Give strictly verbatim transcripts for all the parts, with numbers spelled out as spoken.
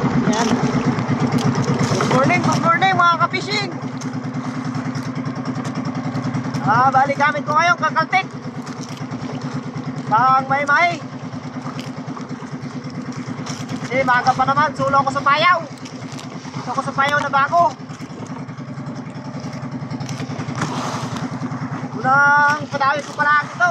Yan. Good morning, good morning mga ka-fishing. Ah, balik gamit ko ngayon, kakaltik. Pang may-may. Kasi maaga pa naman, sulo ko sa payaw. Ito ko sa payaw na bago. Unang padawin ko pala ito.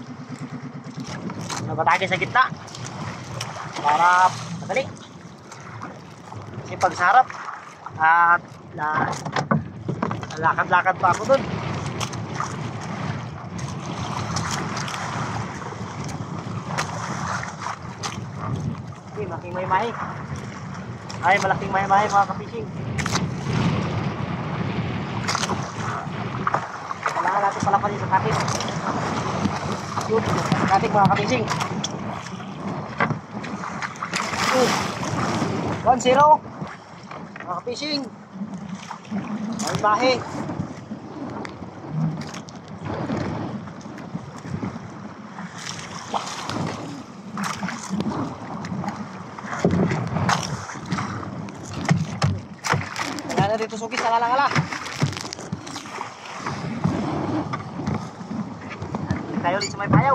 Nabatake sa gitna. Para madali. Kasi pagsarap at la, lakad-lakad pa ako dun. Okay, malaking may-may. Ay, malaking may-may mga ka-fishing. Kailangan natin palapanin sa katin. Yun, sa katin mga ka-fishing. one zero mga ka-fishing. Ay bahe. Wala na dito sugis, alala-ala. Tayo ulit sa may payaw.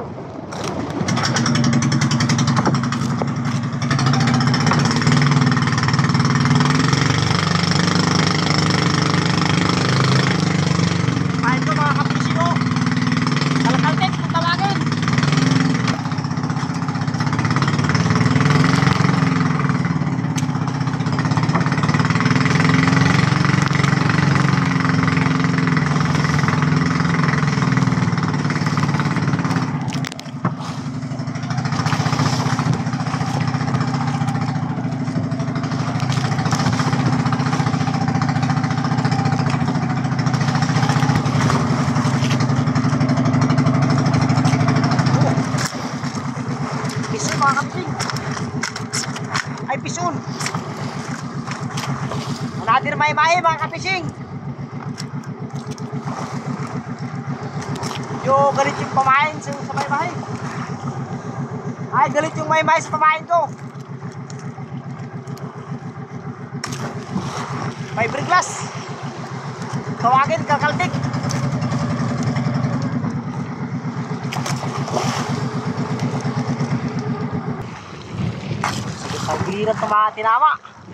Ay pison. Manadir may-may mga ka-fishing. Yo, galit yung pamain sa, sa may-may. Ay, galit yung may-may sa pamain ko. Fiberglass. Tawagin, kakaltik. Pagliran sa mga tinama.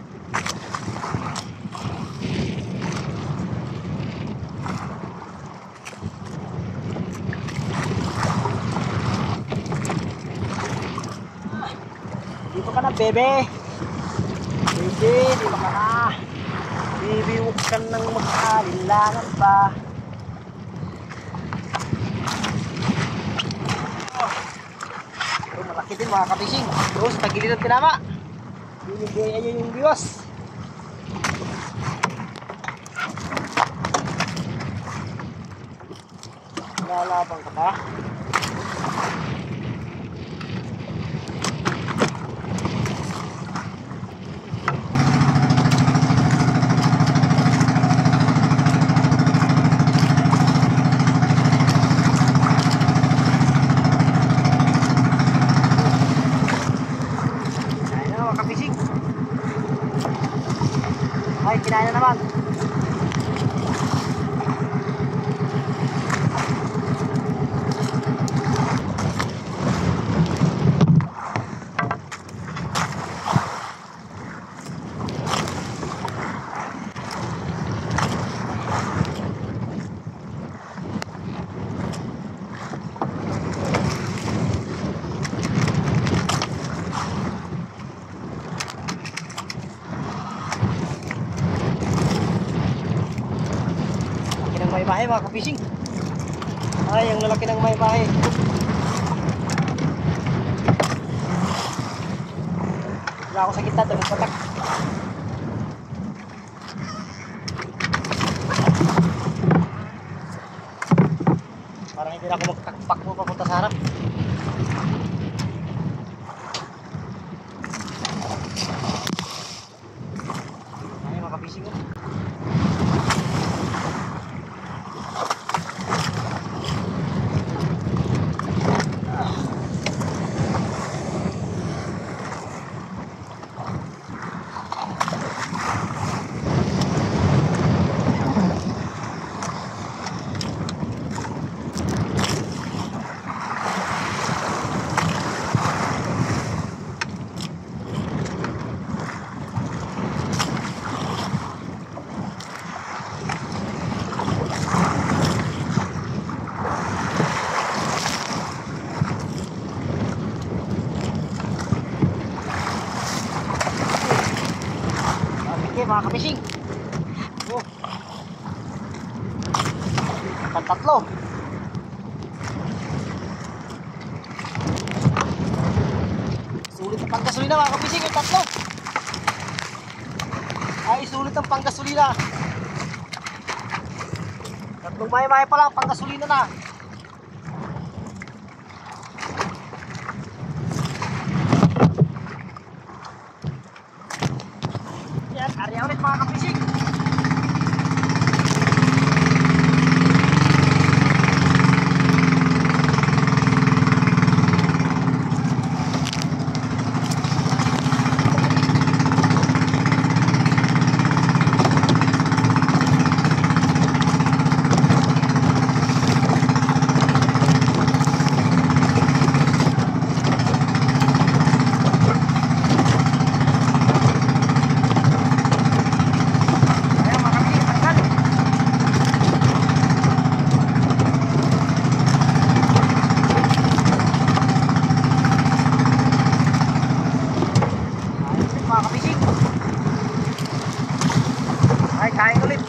Dito ka na, bebe. Bebe, dito ka na. Bebe, huwag ka nang mag-alilangan pa. Oh, malaki din mga ka-fishing. Doon sa tagiliran tinama. Binigay ayun yung biwas. Lalabang ka pa. Ay, kinain na naman. May-may mga ka-fishing. Ay, ang lalaki ng may-may. Wala ako sa gitna, dalang patak. Parang hindi na ako magtakpak mo papunta sa harap. Ay, mga ka-fishing ko. malaki mga kapising. Oh. Ang tatlo. Sulit ang panggasolina mga kapising, yung tatlo. Ay, sulit ang panggasolina. Tatlong may-may pa lang, panggasolina na. Yan, area ulit mga kapising. Ay, kain ulit.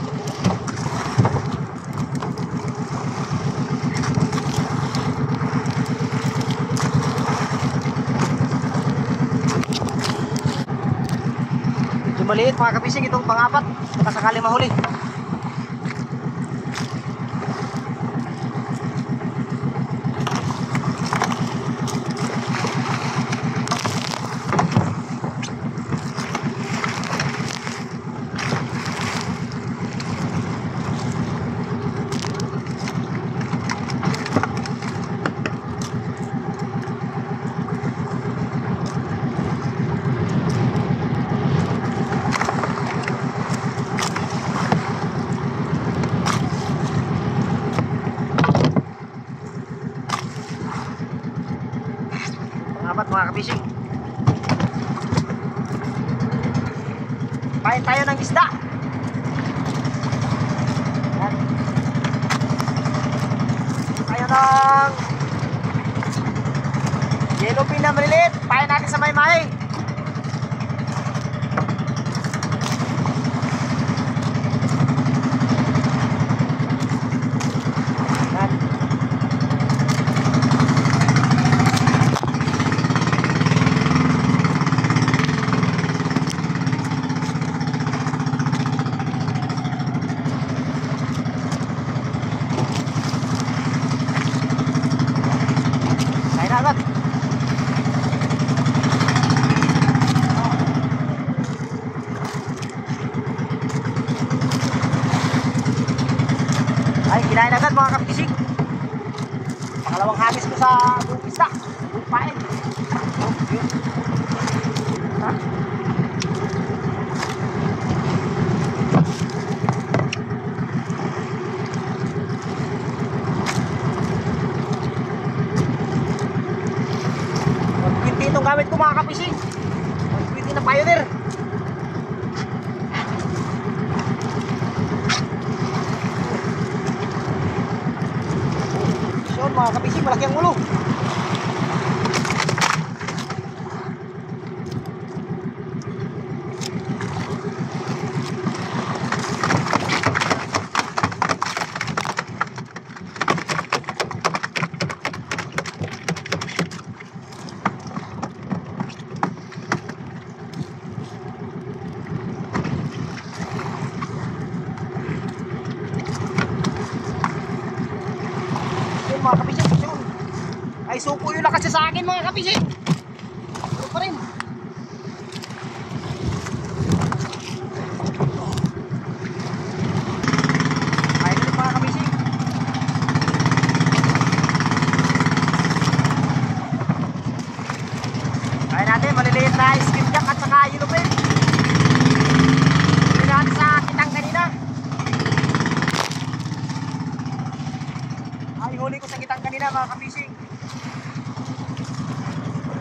Medyo maliit mga kapising itong pangapat. Baka sakali mahuli. Salamat mga kapising. Pain tayo ng isda. Yan. Tayo ng yellowfin na maliliit. Pain natin sa may-may. Agad. Ay, kinain agad mga kapising. Pangalawang hagis ko sa buong isda. Buong pain. Oh, yun. Ha? Itong gamit ko mga kapising, pwede na Pioneer. So mga kapising, malaki ang ulo. Mga kapising, yun. Ay suko yun na kasi sa akin mga kapising. Ito pa rin. Ay ito mga kapising. Ay natin maliliit na skipjack at saka yellowfin. Hindi natin sa kitang kanina. Ay huli ko sa kitang kanina mga kapising.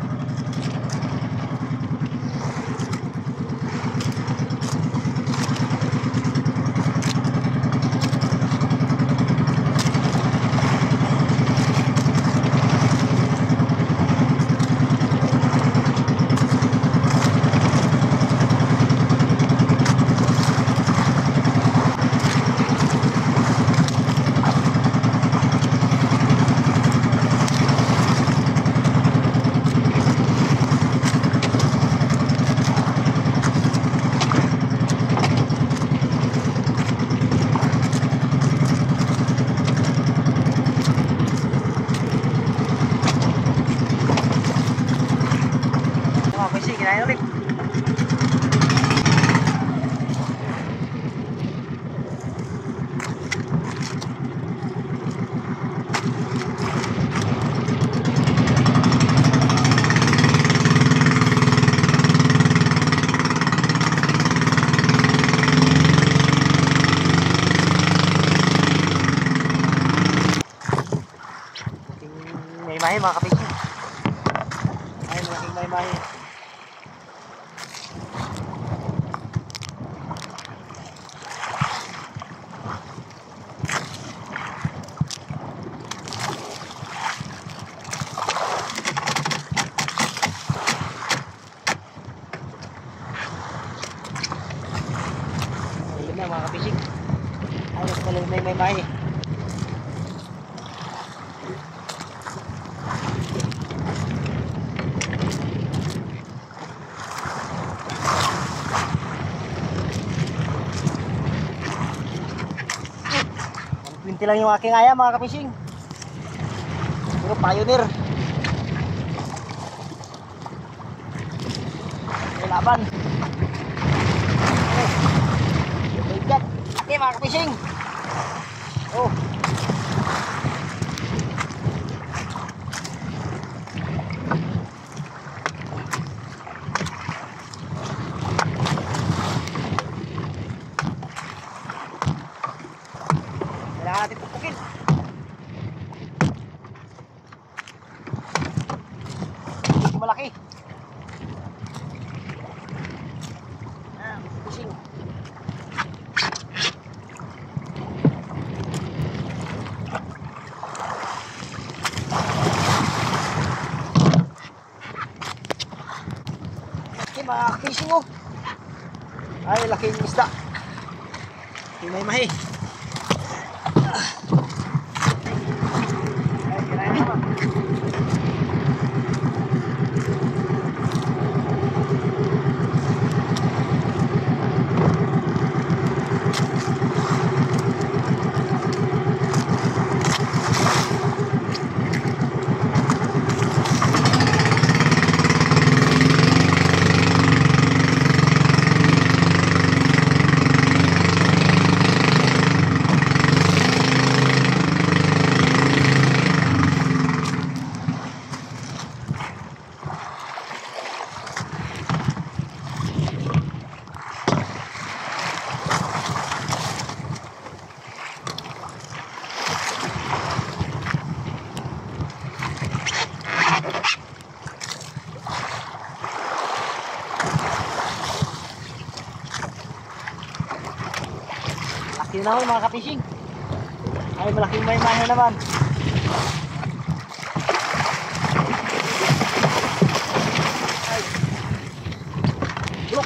mga kapitsin. Ay, malaking may-may. Ayun na mga kapitsin. Ay, mas malaking may-may. twenty lang yung aking aya mga kapishing. Pero pioneer. May laban. Oh my God. Okay mga kapishing. Oh. Kailangan natin pupukin. Hindi malaki. Ah, pushing. Okay, mga fishing oh. Ay, laking isda. Himay-mahi. Laki na naman mga kapishing. Ay, malaking may-mahe naman. Ay. Look.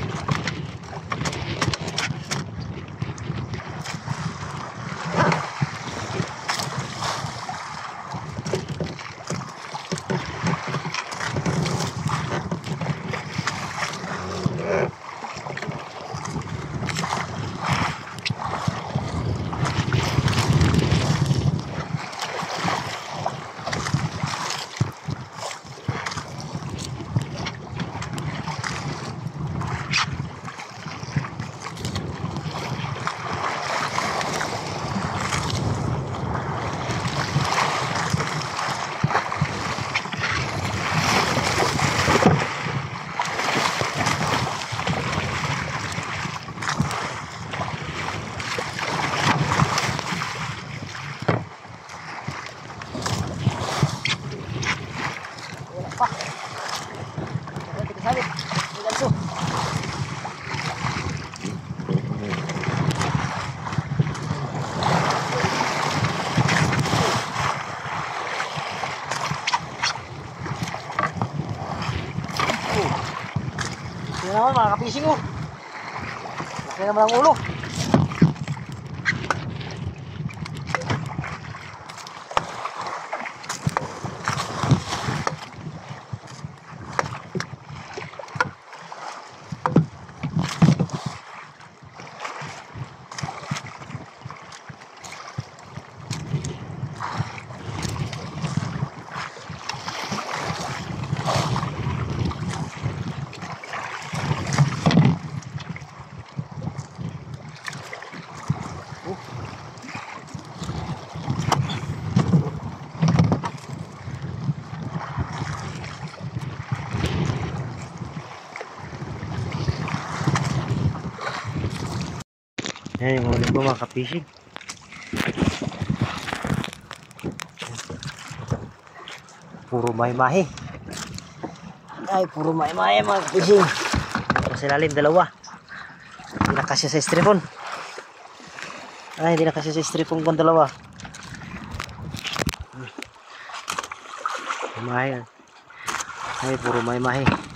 Pa. Nanti kesabit. Ini ganso. Oh. Ini naman mga kapising oh. Laki naman ang ulo. Ayan yung ulit mo mga kapisig. puro mahi-mahi. Ay, puro mahi-mahi mga fishing. Pero sa ilalim, dalawa. Hindi na kasya sa stripon. Ay, hindi na kasya sa stripon kung dalawa. Mahi. Ay, puro mahi-mahi.